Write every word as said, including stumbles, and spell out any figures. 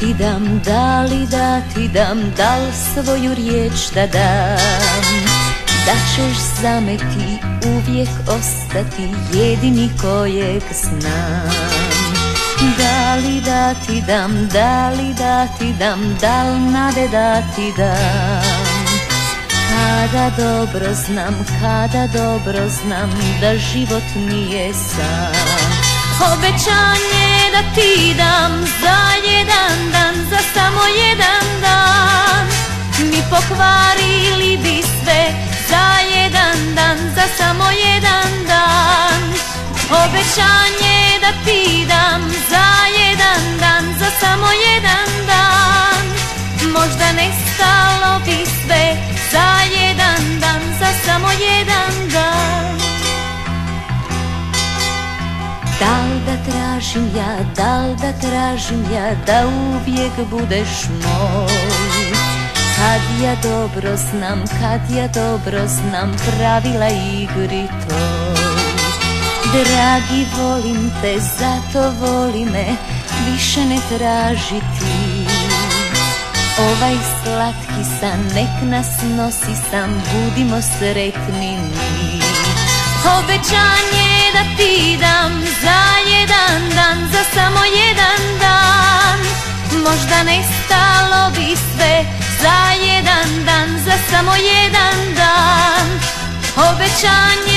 ti dam, da li da ti dam, da li svoju riječ da dam, da ćeš za me ti uvijek ostati jedini kojeg znam. Da li da ti dam, da li da ti dam, da li nade da ti dam, kada dobro znam, kada dobro znam da život nije sam. Obećanje da ti dam za jedan dan, za samo jedan dan, mi pokvarili bi sve za jedan dan, za samo jedan dan. Obećanje da ti dam za jedan dan, za samo jedan dan, možda nestalo bi sve za jedan dan, za samo jedan dan. Da li da tražim ja, da li da tražim ja da uvijek budeš moj, kad ja dobro znam, kad ja dobro znam pravila igri toj. Dragi, volim te, zato voli me, više ne traži ti. Ovaj slatki san nek nas nosi sam, budimo sretni mi. Obećanje da ti dam za jedan dan, za samo jedan dan, možda nestalo bi sve za jedan dan, za samo jedan dan. Obećanje